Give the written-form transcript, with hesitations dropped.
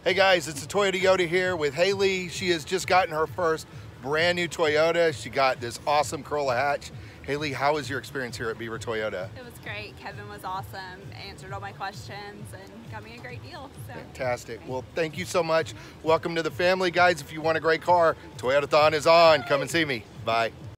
Hey guys, it's the Toyota Yoda here with Hailey. She has just gotten her first brand new Toyota. She got this awesome Corolla hatch. Hailey, how was your experience here at Beaver Toyota? It was great. Kevin was awesome, answered all my questions, and got me a great deal. So. Fantastic. Well, thank you so much. Welcome to the family, guys. If you want a great car, Toyotathon is on. Come and see me. Bye.